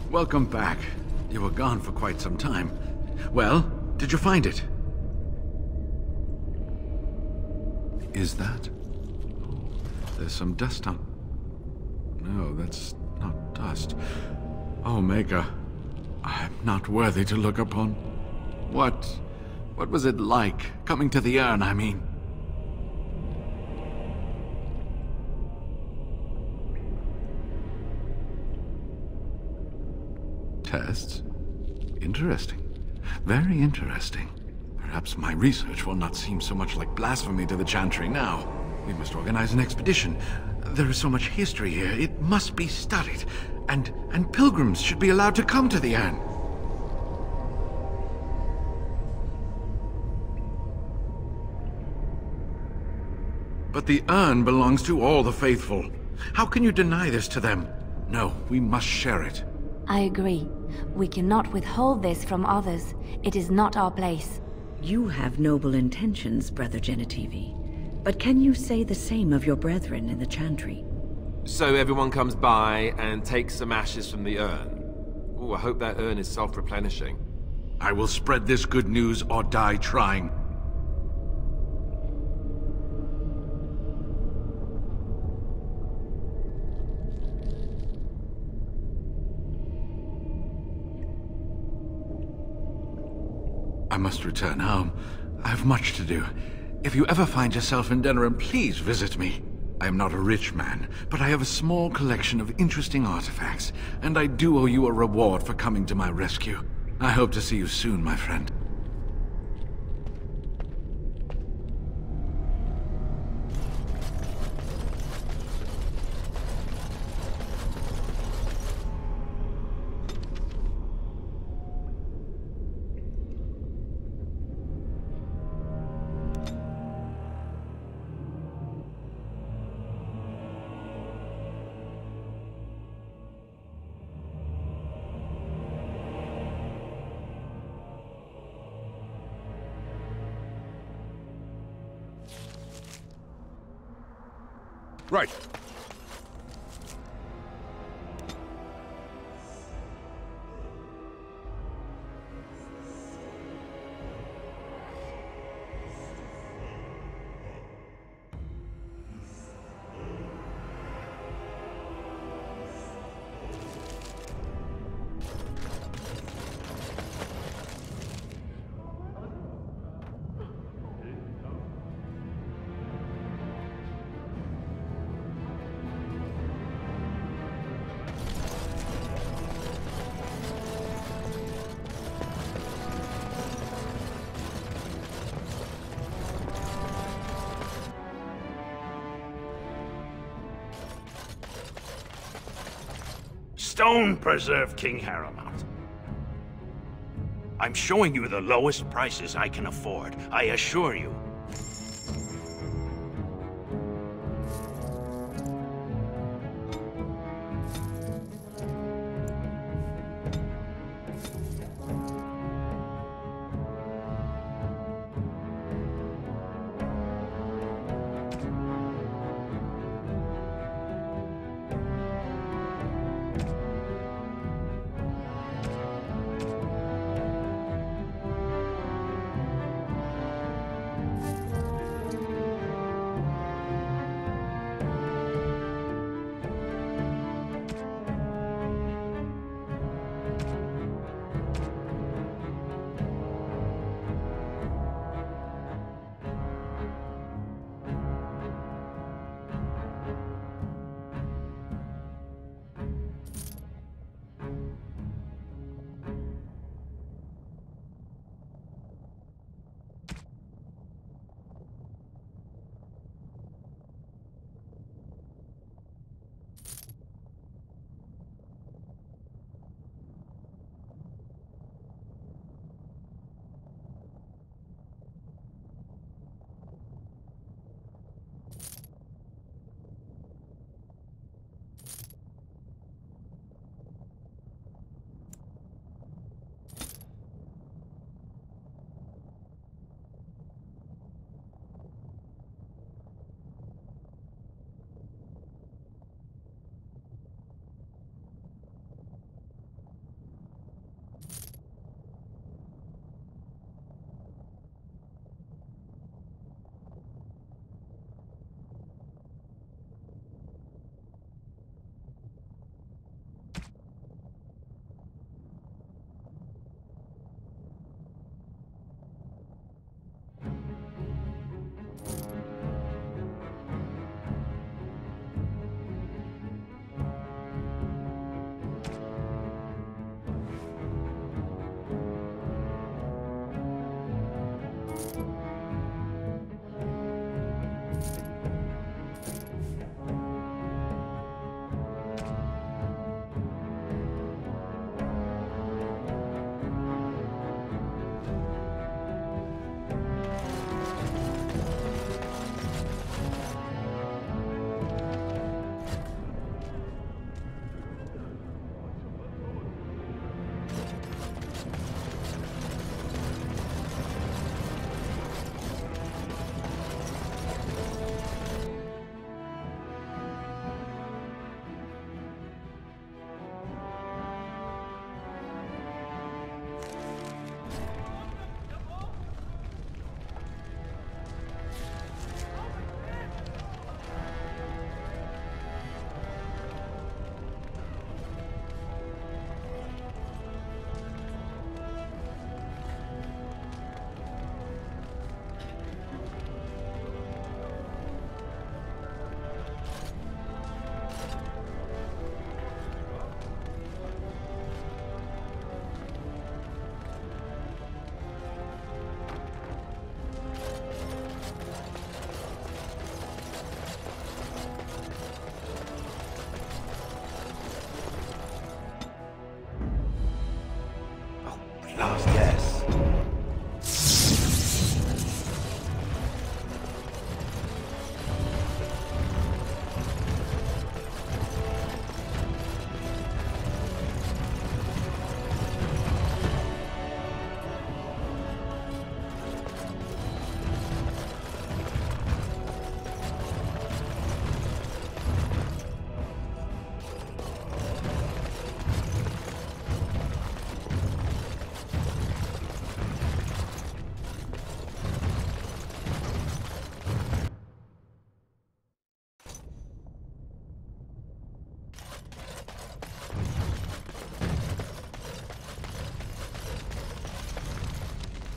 Welcome back. You were gone for quite some time. Well, did you find it? Is that? Oh, there's some dust on... No, that's not dust. Oh, Maker, I'm not worthy to look upon. What was it like, coming to the urn, I mean? Tests? Interesting. Very interesting. Perhaps my research will not seem so much like blasphemy to the Chantry now. We must organize an expedition. There is so much history here, it must be studied. And pilgrims should be allowed to come to the urn. But the urn belongs to all the faithful. How can you deny this to them? No, we must share it. I agree. We cannot withhold this from others. It is not our place. You have noble intentions, Brother Genitivi. But can you say the same of your brethren in the Chantry? So everyone comes by and takes some ashes from the urn. Ooh, I hope that urn is self-replenishing. I will spread this good news or die trying. I must return home. I have much to do. If you ever find yourself in Denerim, please visit me. I am not a rich man, but I have a small collection of interesting artifacts, and I do owe you a reward for coming to my rescue. I hope to see you soon, my friend. Right. Stone preserve King Harrowmouth. I'm showing you the lowest prices I can afford, I assure you.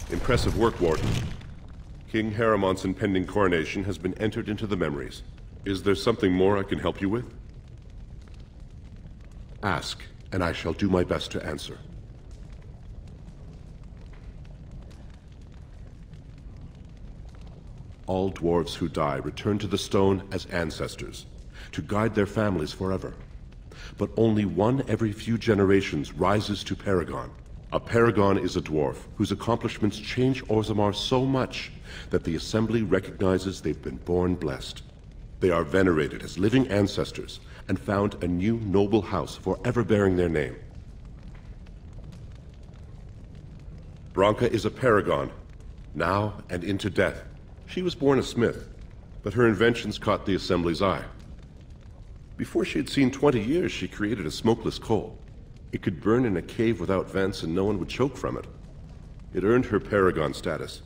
Impressive work, Warden. King Haramont's impending coronation has been entered into the memories. Is there something more I can help you with? Ask, and I shall do my best to answer. All dwarves who die return to the stone as ancestors, to guide their families forever. But only one every few generations rises to Paragon. A Paragon is a dwarf whose accomplishments change Orzammar so much that the Assembly recognizes they've been born blessed. They are venerated as living ancestors and found a new noble house forever bearing their name. Branka is a Paragon, now and into death. She was born a smith, but her inventions caught the Assembly's eye. Before she had seen 20 years, she created a smokeless coal. It could burn in a cave without vents and no one would choke from it. It earned her Paragon status.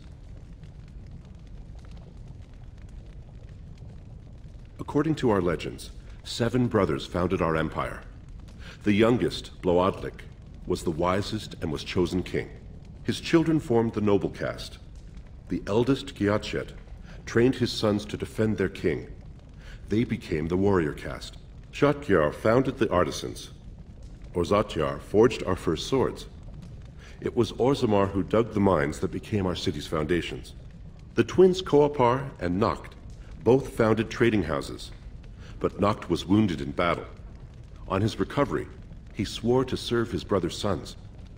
According to our legends, 7 brothers founded our empire. The youngest, Bloadlik, was the wisest and was chosen king. His children formed the noble caste. The eldest, Giachet, trained his sons to defend their king. They became the warrior caste. Shotgyar founded the artisans. Orzatyar forged our first swords. It was Orzammar who dug the mines that became our city's foundations. The twins Koapar and Noct both founded trading houses, but Noct was wounded in battle. On his recovery, he swore to serve his brother's sons.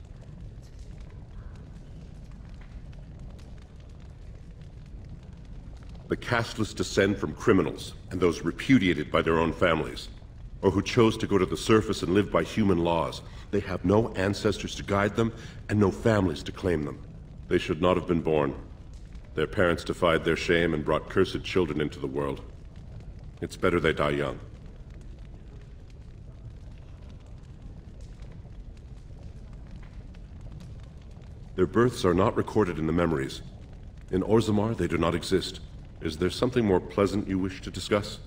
The casteless descend from criminals and those repudiated by their own families, or who chose to go to the surface and live by human laws. They have no ancestors to guide them and no families to claim them. They should not have been born. Their parents defied their shame and brought cursed children into the world. It's better they die young. Their births are not recorded in the memories. In Orzammar, they do not exist. Is there something more pleasant you wish to discuss?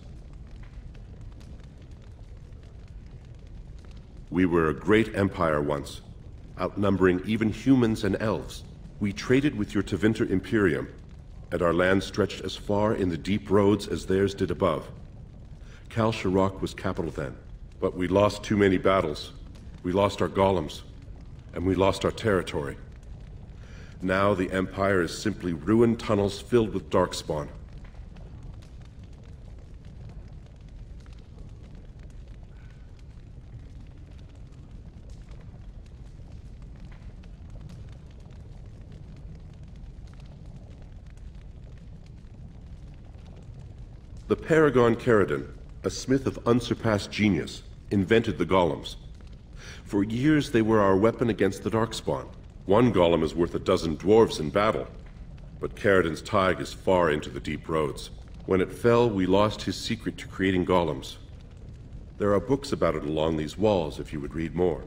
We were a great empire once, outnumbering even humans and elves. We traded with your Tevinter Imperium, and our land stretched as far in the deep roads as theirs did above. Kal Sharok was capital then, but we lost too many battles. We lost our golems, and we lost our territory. Now the Empire is simply ruined tunnels filled with Darkspawn. The Paragon Caridin, a smith of unsurpassed genius, invented the golems. For years they were our weapon against the Darkspawn. One golem is worth a dozen dwarves in battle, but Caridin's Tig is far into the deep roads. When it fell, we lost his secret to creating golems. There are books about it along these walls if you would read more.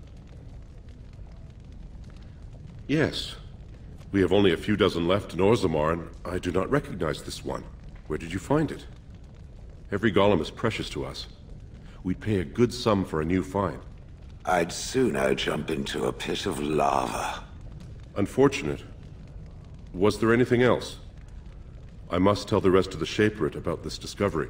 Yes, we have only a few dozen left in Orzammar, and I do not recognize this one. Where did you find it? Every golem is precious to us. We'd pay a good sum for a new find. I'd sooner jump into a pit of lava. Unfortunate. Was there anything else? I must tell the rest of the Shaperate about this discovery.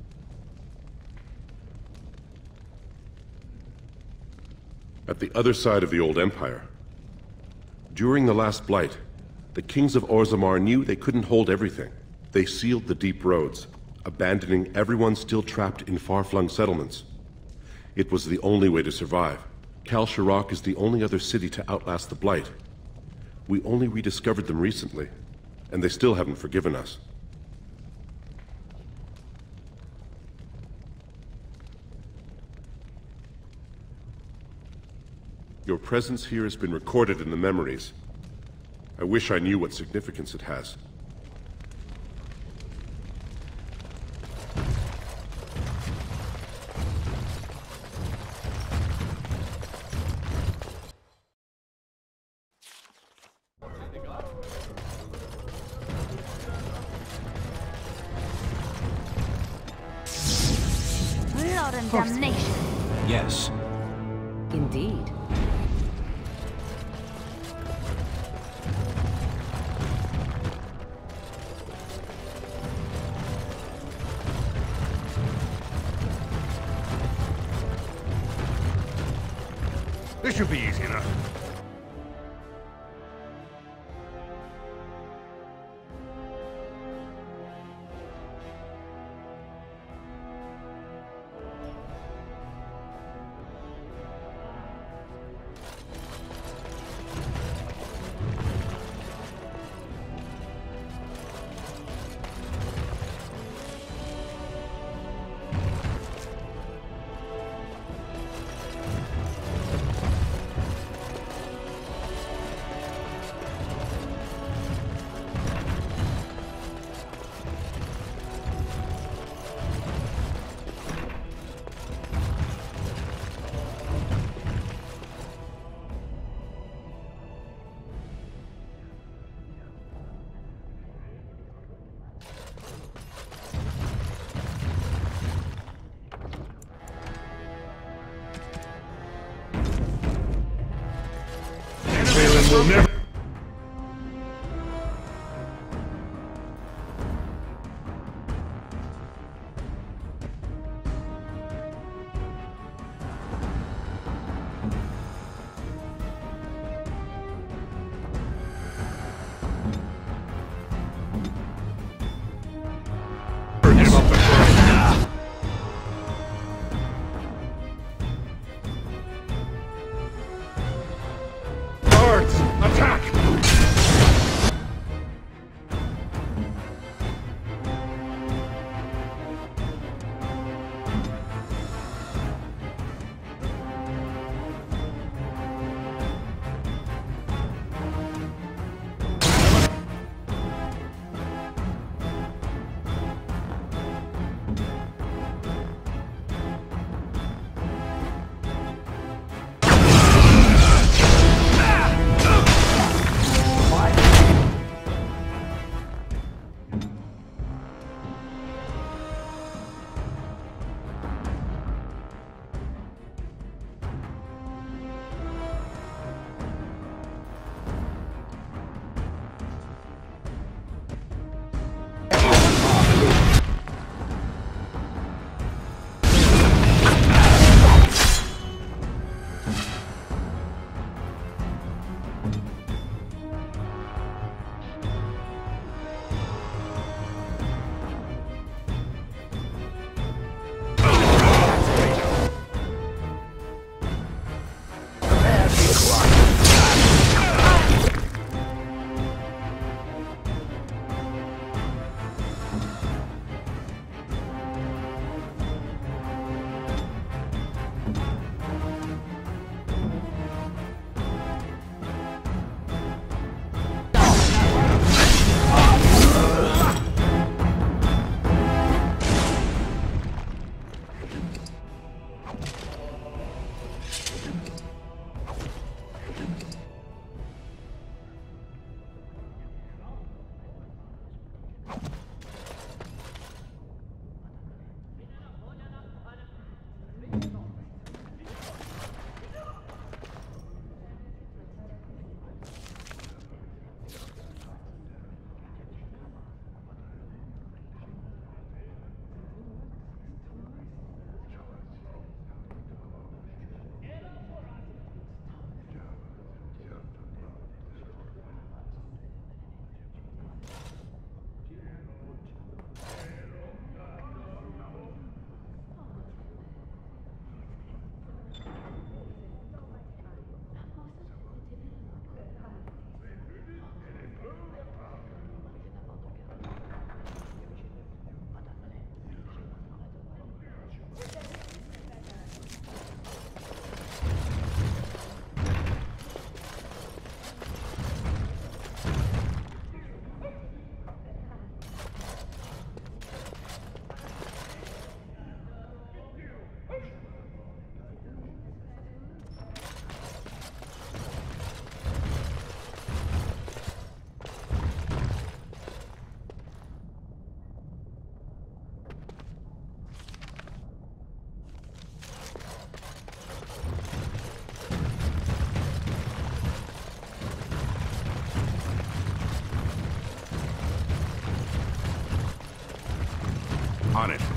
At the other side of the old empire, during the last Blight, the kings of Orzammar knew they couldn't hold everything. They sealed the deep roads, abandoning everyone still trapped in far-flung settlements. It was the only way to survive. Kal Sharok is the only other city to outlast the Blight. We only rediscovered them recently, and they still haven't forgiven us. Your presence here has been recorded in the memories. I wish I knew what significance it has. Blood and damnation. Yes. Indeed. This should be easy enough. Will never. On it.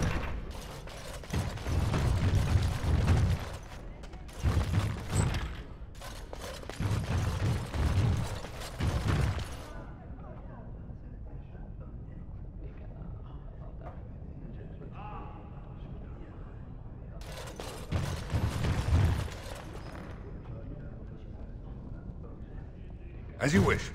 As you wish.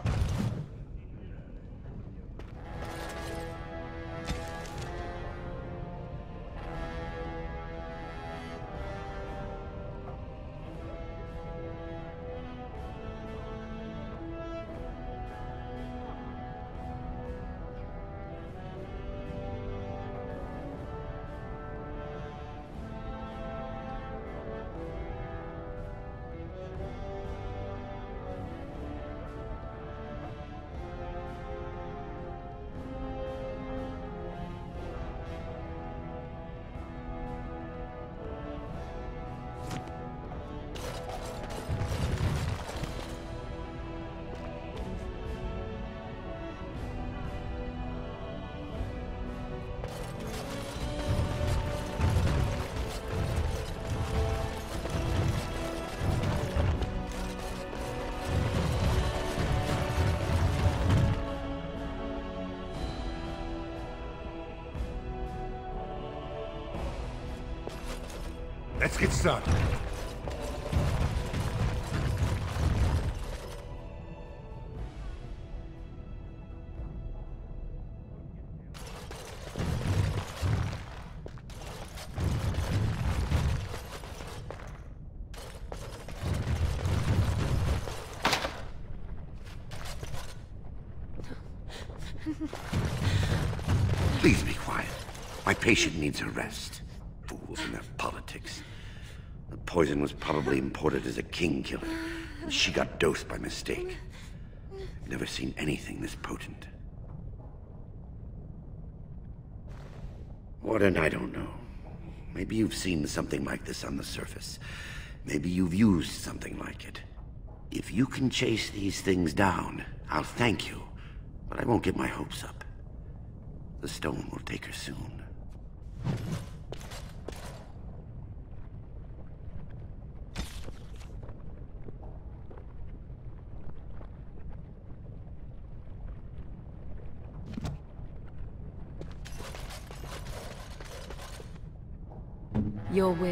Let's get started. Please be quiet. My patient needs a rest. Fools and their politics. The poison was probably imported as a king killer, and she got dosed by mistake. I've never seen anything this potent. Warden, I don't know. Maybe you've seen something like this on the surface. Maybe you've used something like it. If you can chase these things down, I'll thank you, but I won't get my hopes up. The stone will take her soon. Your wish?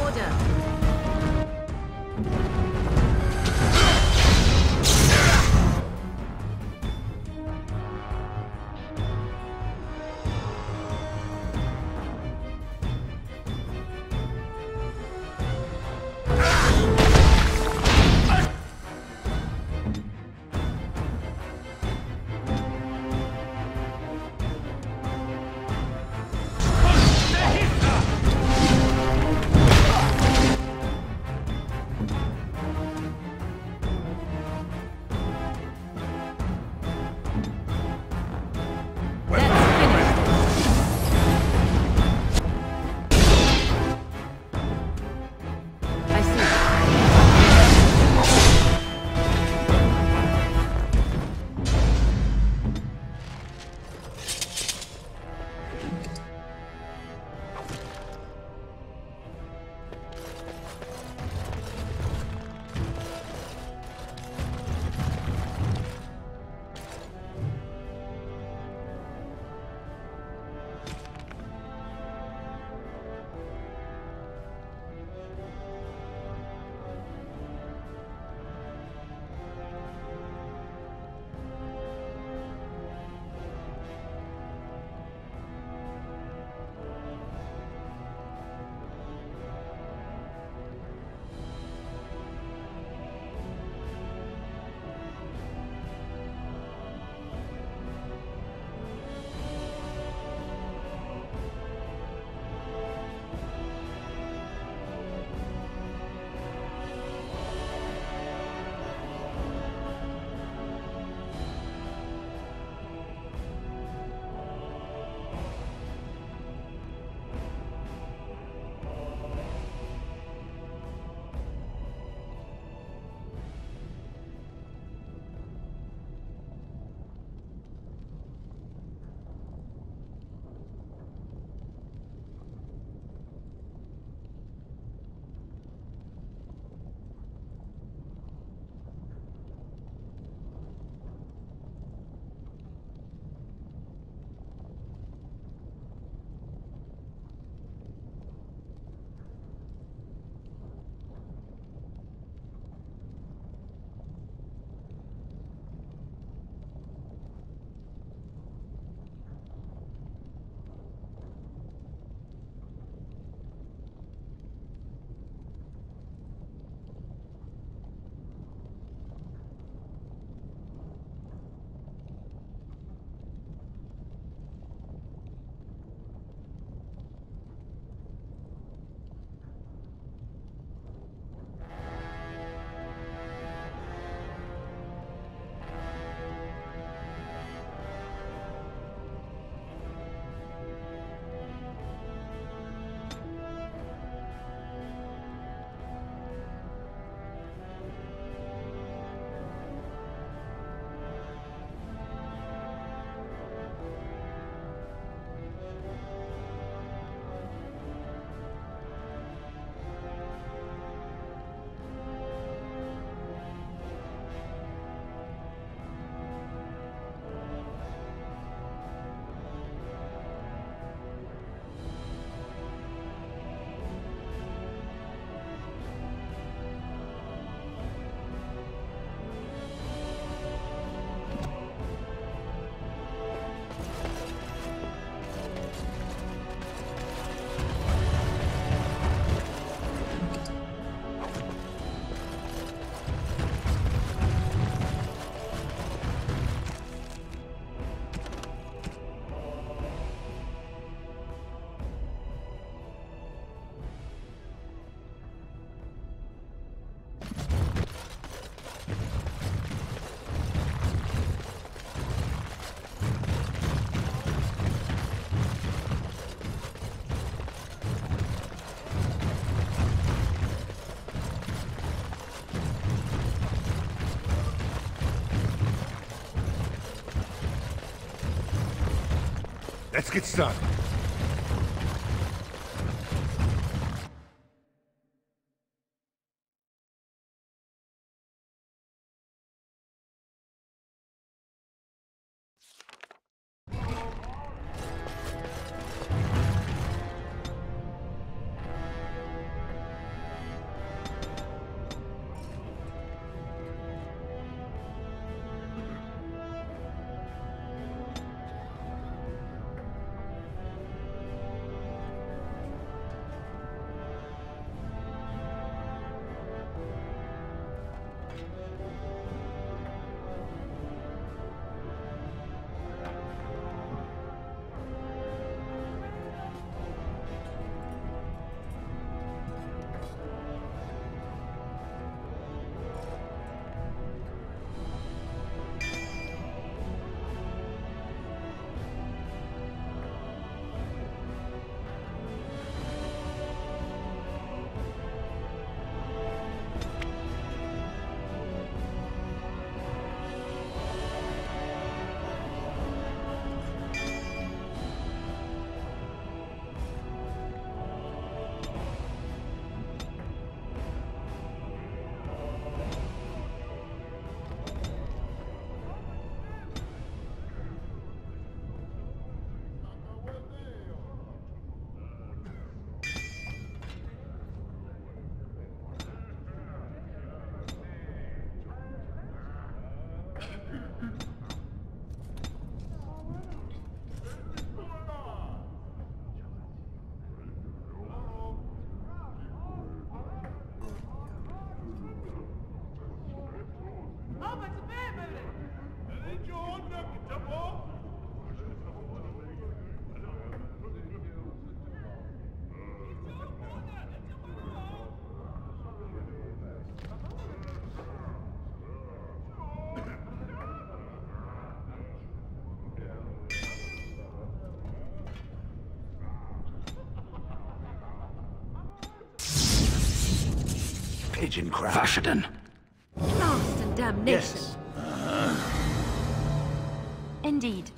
order. Let's get started. pigeon crap. Vashaden. Blast and damnation! Yes. Indeed.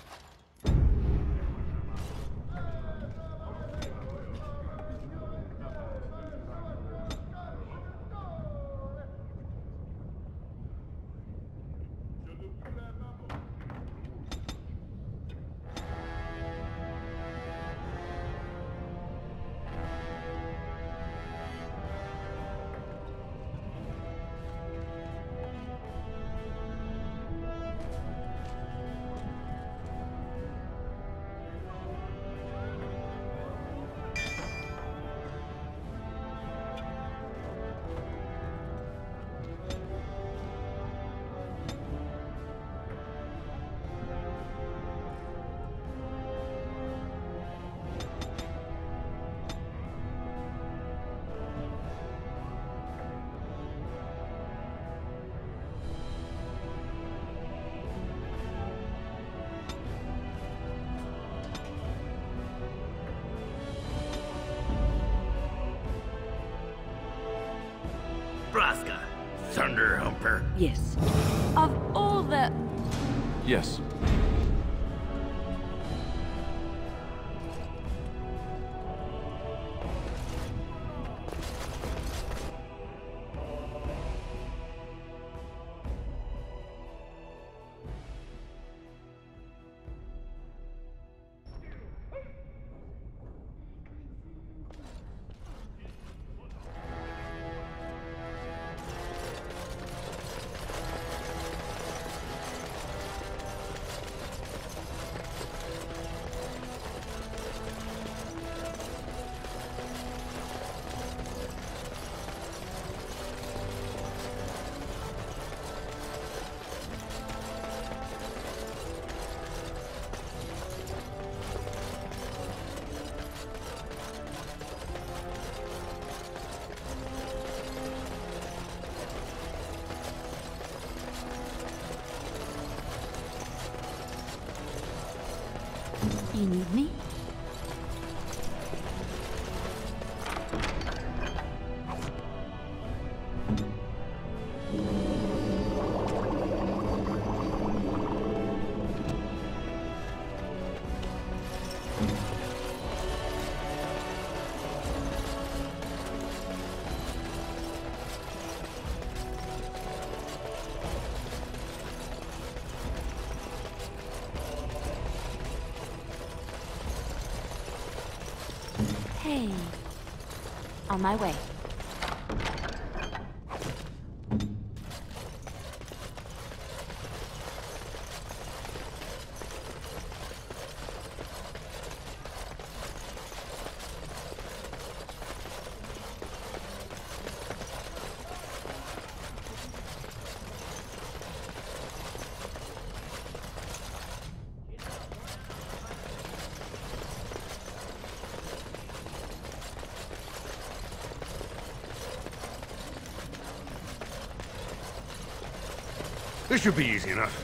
Braska, Thunderhumper. Yes. Of all the... Yes. You need me? Hey. On my way. This should be easy enough.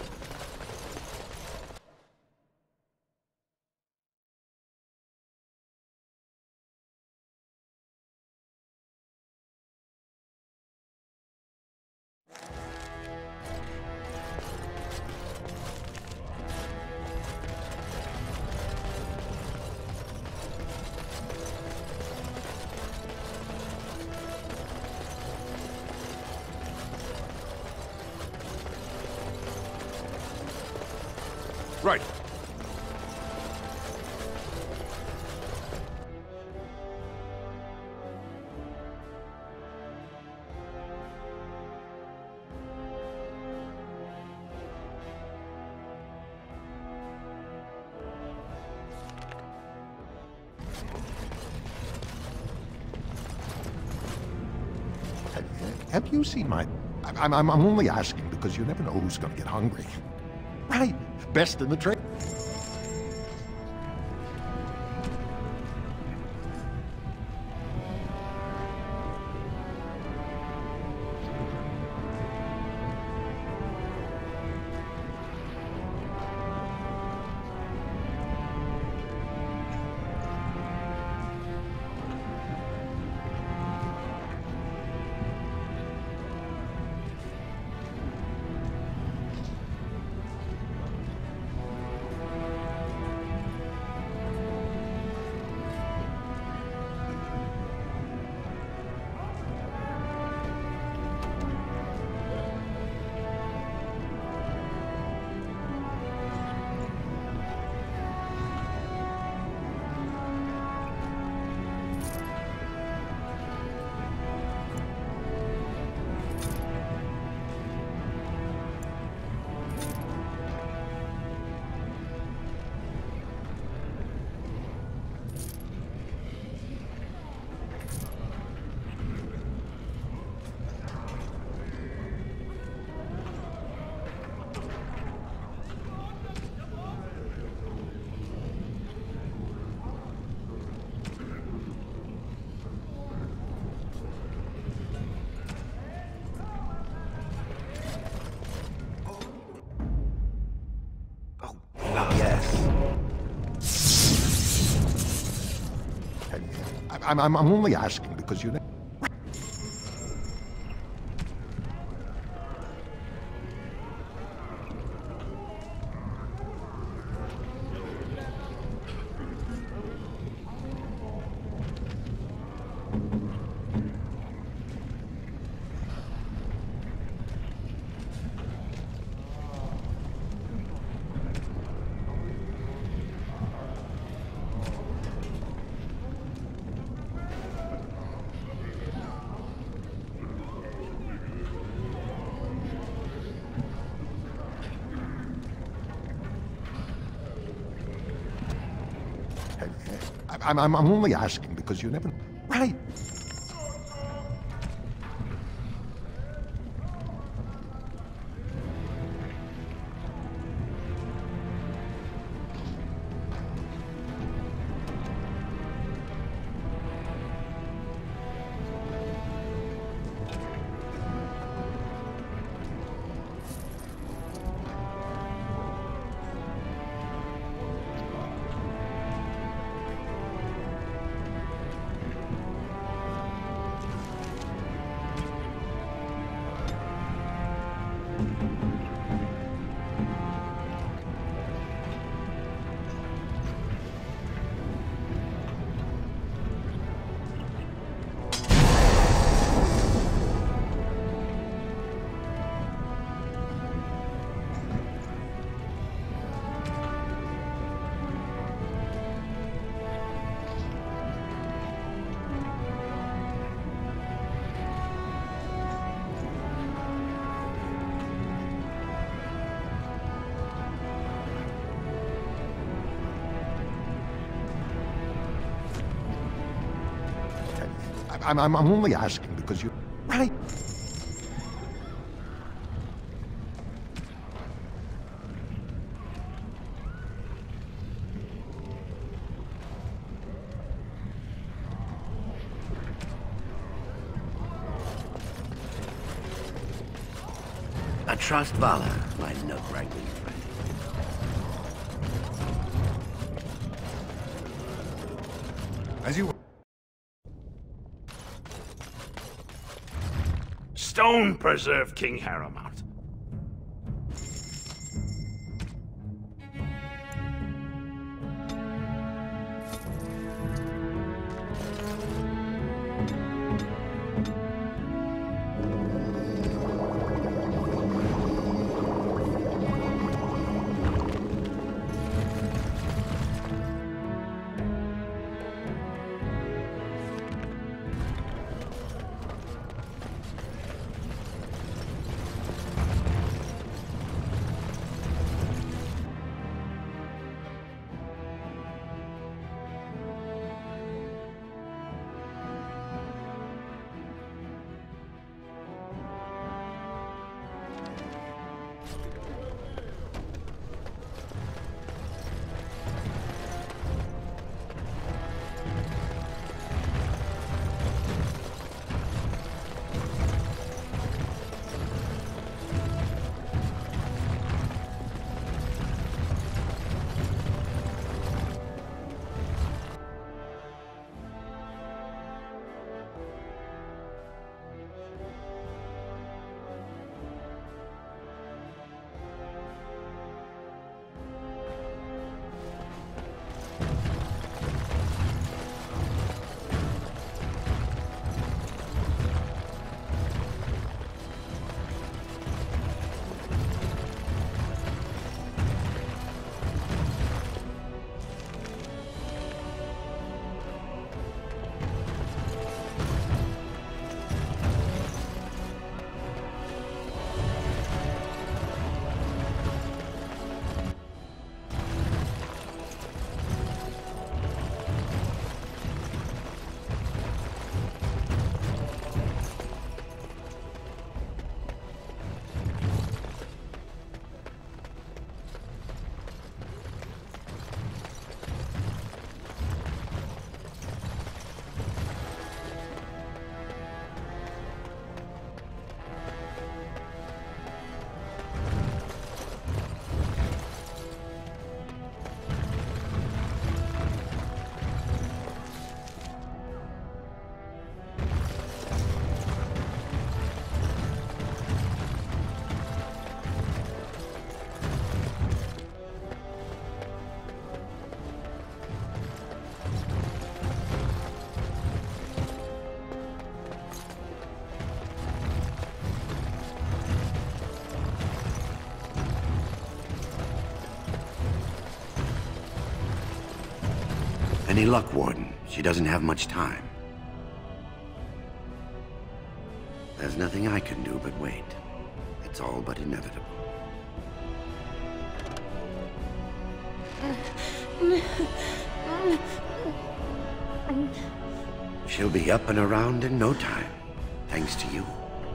Right. Have you seen my... I'm only asking because you never know who's going to get hungry. Right. Best in the trade. I'm only asking because you... I'm only asking because you never... Right. I'm only asking because you... Right. I trust Vala, my nut-wrangling friend. As you... Stone preserve King Harrowmount. Any luck, Warden? She doesn't have much time. There's nothing I can do but wait. It's all but inevitable. She'll be up and around in no time, thanks to you.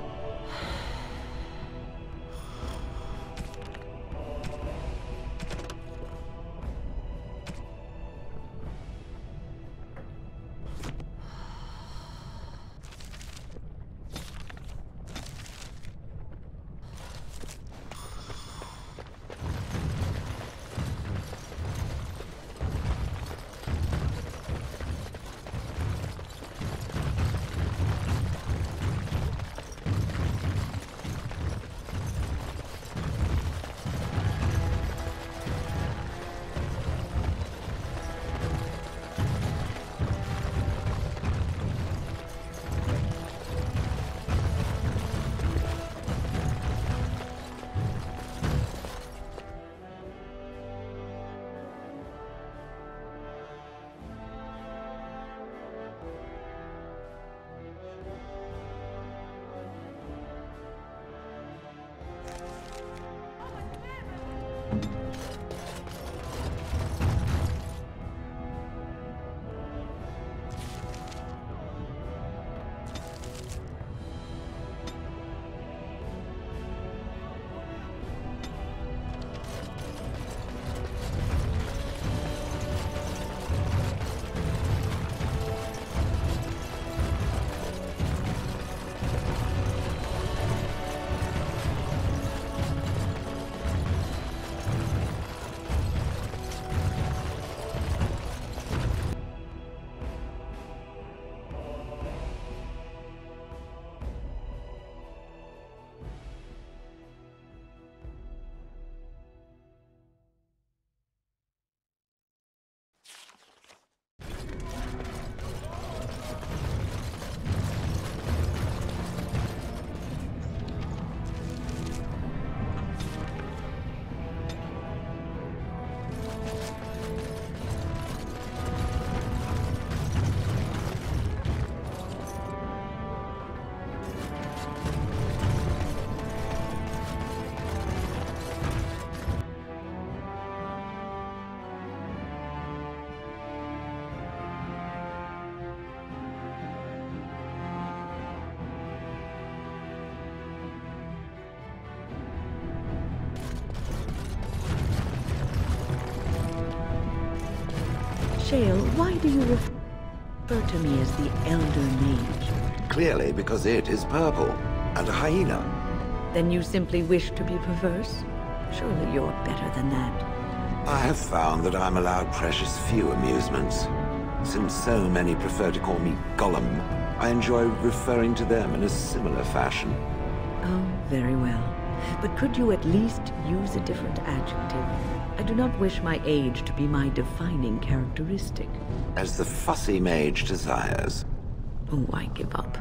Shale, why do you refer to me as the Elder Mage? Clearly because it is purple, and a hyena. Then you simply wish to be perverse? Surely you're better than that. I have found that I'm allowed precious few amusements. Since so many prefer to call me Gollum, I enjoy referring to them in a similar fashion. Oh, very well. But could you at least use a different adjective? I do not wish my age to be my defining characteristic. As the fussy mage desires. Oh, I give up.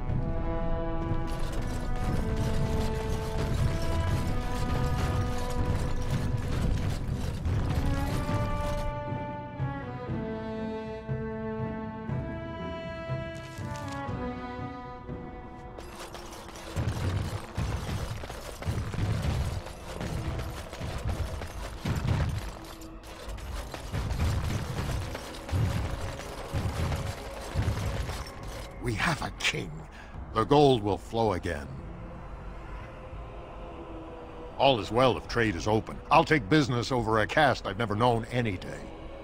We have a king. The gold will flow again. All is well if trade is open. I'll take business over a caste I've never known any day.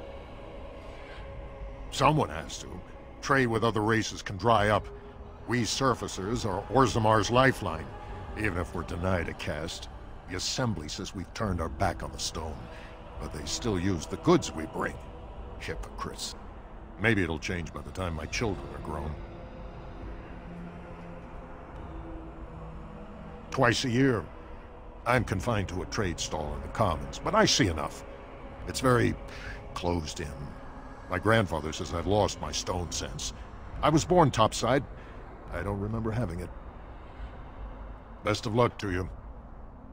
Someone has to. Trade with other races can dry up. We surfacers are Orzammar's lifeline. Even if we're denied a caste, the Assembly says we've turned our back on the stone. But they still use the goods we bring. Hypocrites. Maybe it'll change by the time my children are grown. Twice a year, I'm confined to a trade stall in the Commons, but I see enough. It's very closed in. My grandfather says I've lost my stone sense. I was born topside. I don't remember having it. Best of luck to you.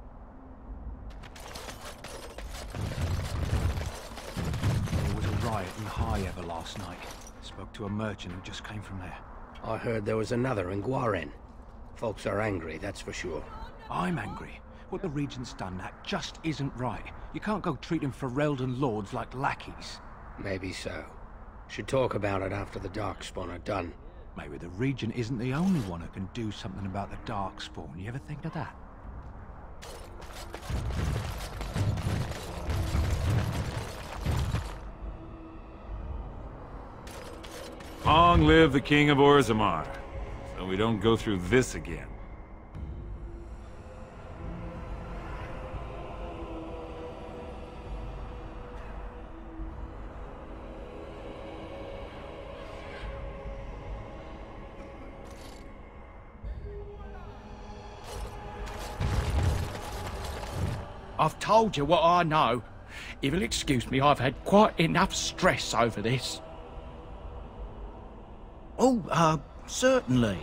There was a riot in High Ever last night. Spoke to a merchant who just came from there. I heard there was another in Guaren. Folks are angry, that's for sure. I'm angry. What the Regent's done, that just isn't right. You can't go treating Ferelden lords like lackeys. Maybe so. Should talk about it after the Darkspawn are done. Maybe the Regent isn't the only one who can do something about the Darkspawn. You ever think of that? Long live the King of Orzammar, so we don't go through this again. I've told you what I know. If you'll excuse me, I've had quite enough stress over this. Oh, certainly.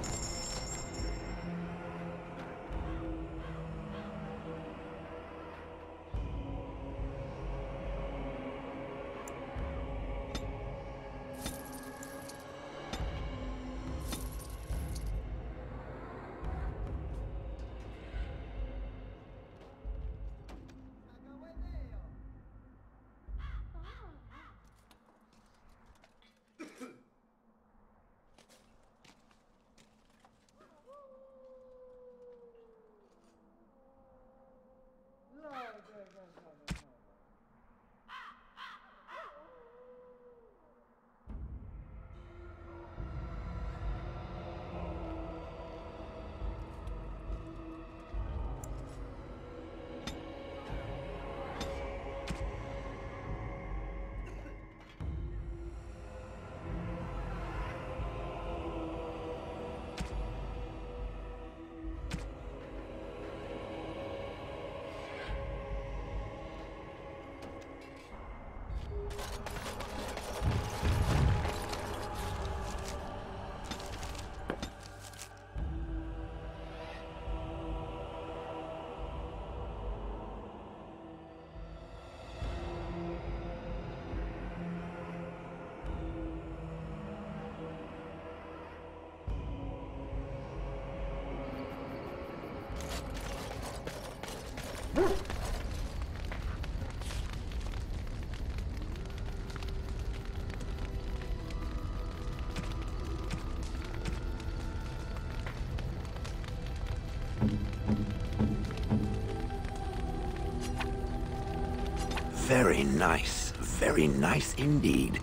Very nice indeed.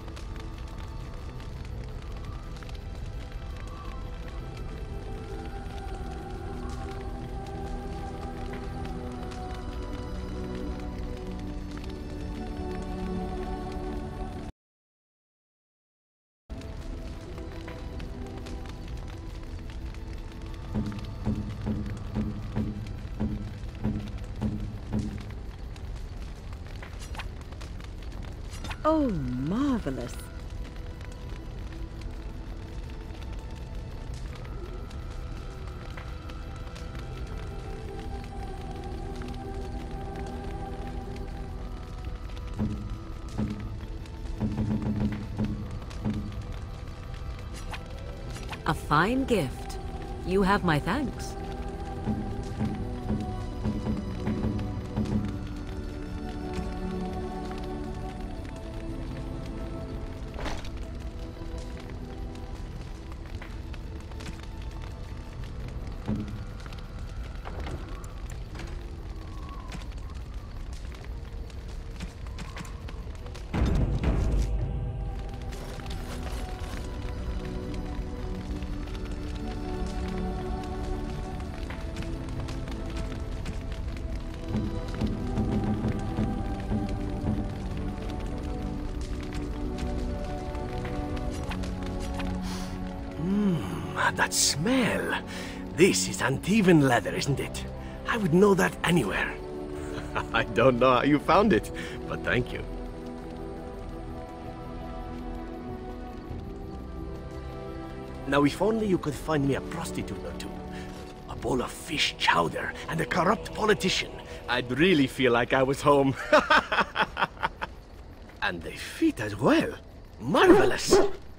Oh, marvelous. A fine gift. You have my thanks. That smell. This is Antivan leather, isn't it? I would know that anywhere. I don't know how you found it, but thank you. Now, if only you could find me a prostitute or two, a bowl of fish chowder, and a corrupt politician, I'd really feel like I was home. And they fit as well. Marvelous!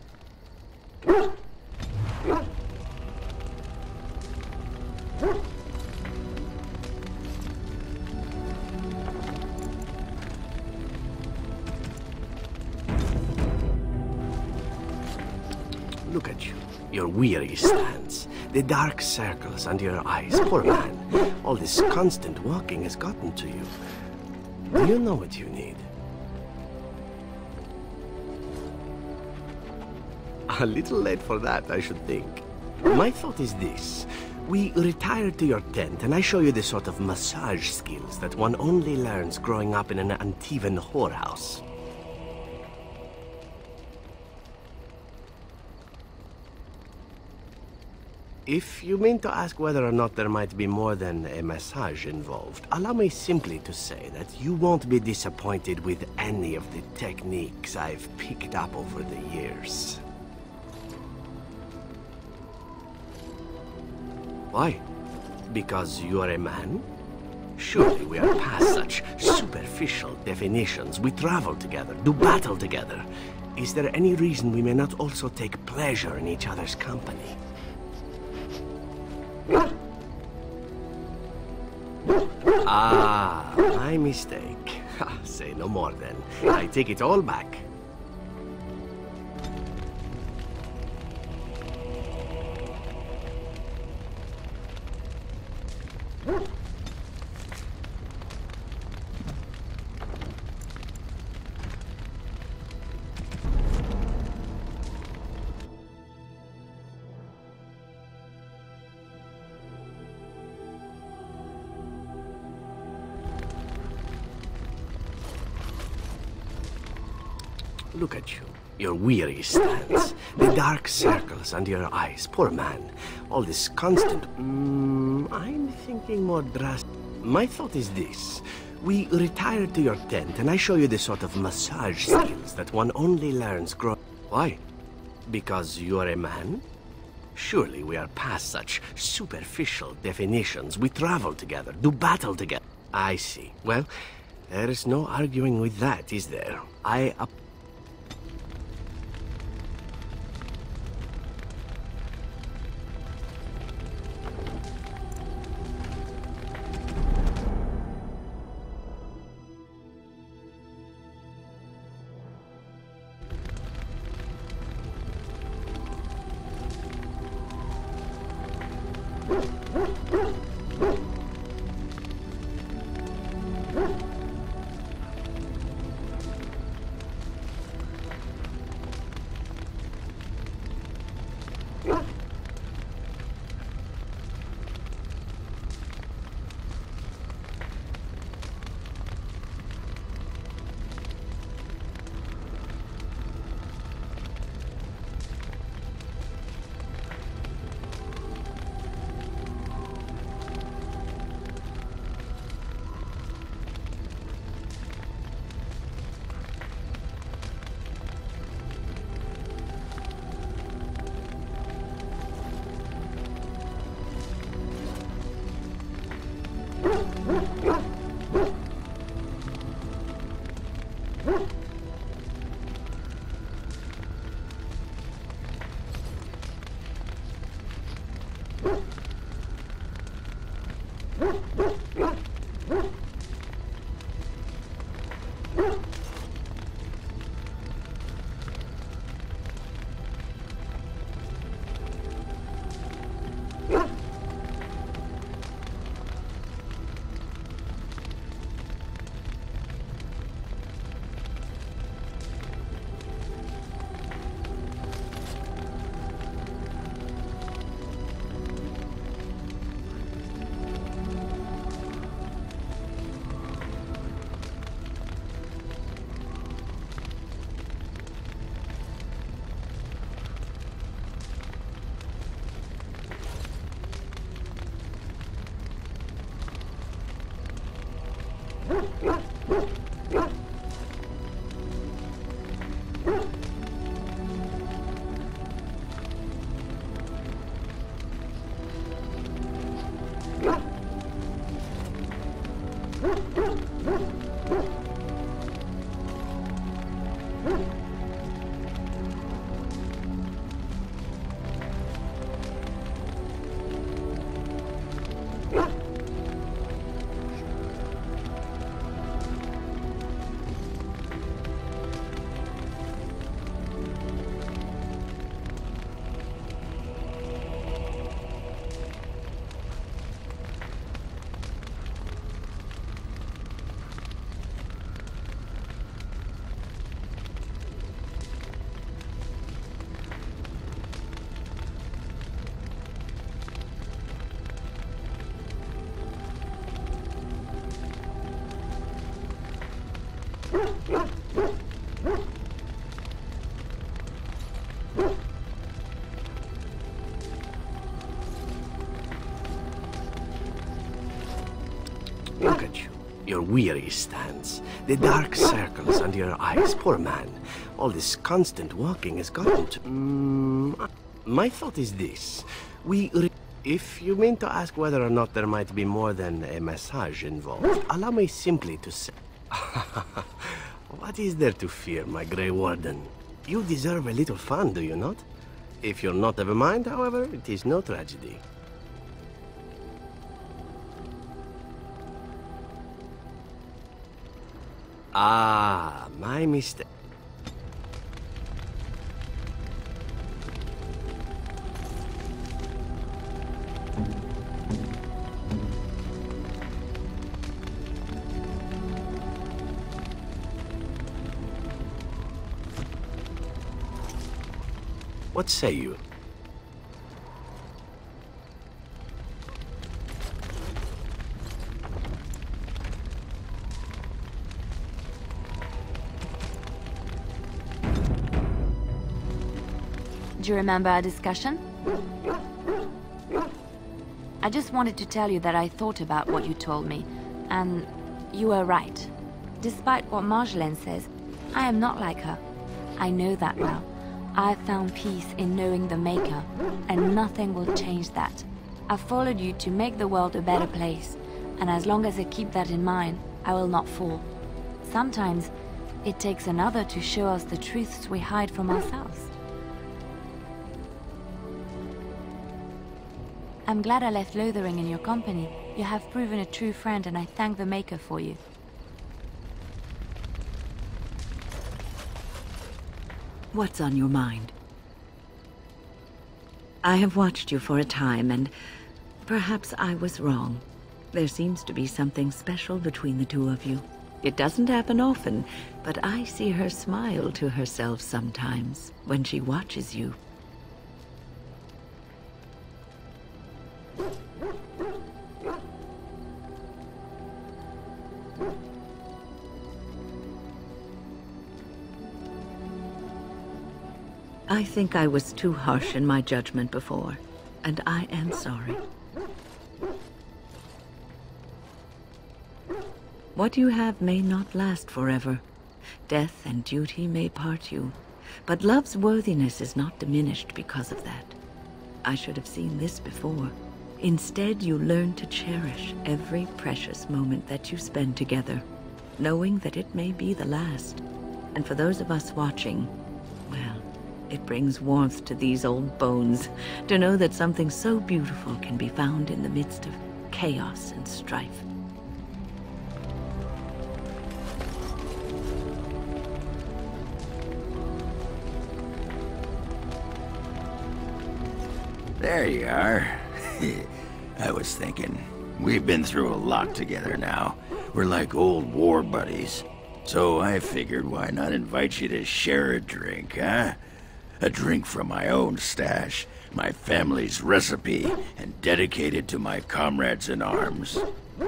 Look at you. Your weary stance. The dark circles under your eyes. Poor man. All this constant walking has gotten to you. Do you know what you need? A little late for that, I should think. My thought is this. We retire to your tent and I show you the sort of massage skills that one only learns growing up in an Antivan whorehouse. If you mean to ask whether or not there might be more than a massage involved, allow me simply to say that you won't be disappointed with any of the techniques I've picked up over the years. Why? Because you are a man? Surely we are past such superficial definitions. We travel together, do battle together. Is there any reason we may not also take pleasure in each other's company? Ah, my mistake. Say no more then. I take it all back. Look at you. Your weary stance. The dark circles under your eyes. Poor man. All this constant... I'm thinking more drastic. My thought is this. We retire to your tent and I show you the sort of massage skills that one only learns growing... Why? Because you are a man? Surely we are past such superficial definitions. We travel together, do battle together. I see. Well, there is no arguing with that, is there? Look at you. Your weary stance. The dark circles under your eyes. Poor man. All this constant walking has gotten to... my thought is this. If you mean to ask whether or not there might be more than a massage involved, allow me simply to say... What is there to fear, my Grey Warden? You deserve a little fun, do you not? If you're not of a mind, however, it is no tragedy. Ah, my mistake. What say you? Do you remember our discussion? I just wanted to tell you that I thought about what you told me, and you were right. Despite what Marjolaine says, I am not like her. I know that now. I've found peace in knowing the Maker, and nothing will change that. I've followed you to make the world a better place, and as long as I keep that in mind, I will not fall. Sometimes, it takes another to show us the truths we hide from ourselves. I'm glad I left Lothering in your company. You have proven a true friend, and I thank the Maker for you. What's on your mind? I have watched you for a time, and perhaps I was wrong. There seems to be something special between the two of you. It doesn't happen often, but I see her smile to herself sometimes when she watches you. I think I was too harsh in my judgment before, and I am sorry. What you have may not last forever. Death and duty may part you, but love's worthiness is not diminished because of that. I should have seen this before. Instead, you learn to cherish every precious moment that you spend together, knowing that it may be the last. And for those of us watching, well, it brings warmth to these old bones to know that something so beautiful can be found in the midst of chaos and strife. There you are. I was thinking, we've been through a lot together now. We're like old war buddies. So I figured why not invite you to share a drink, huh? A drink from my own stash, my family's recipe, and dedicated to my comrades in arms.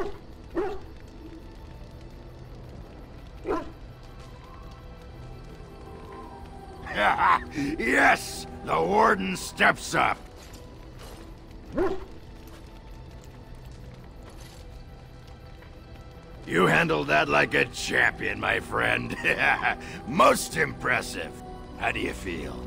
Yes! The Warden steps up! You handled that like a champion, my friend. Most impressive. How do you feel?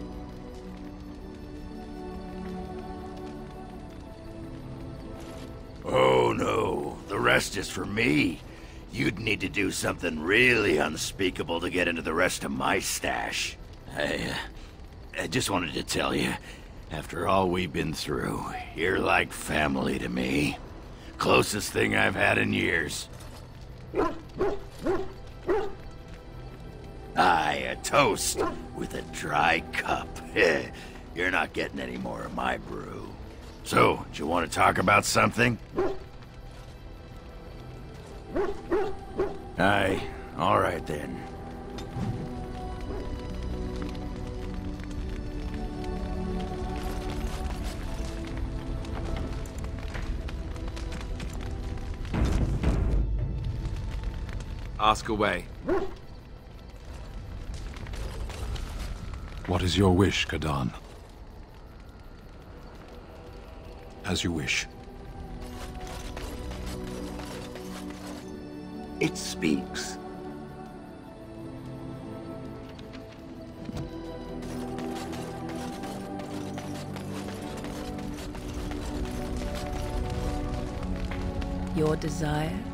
Oh no, the rest is for me. You'd need to do something really unspeakable to get into the rest of my stash. I just wanted to tell you, after all we've been through, you're like family to me. Closest thing I've had in years. Aye, a toast with a dry cup. You're not getting any more of my brew. So, do you want to talk about something? Aye, all right then. Ask away. What is your wish, Kadan? As you wish. It speaks. Your desire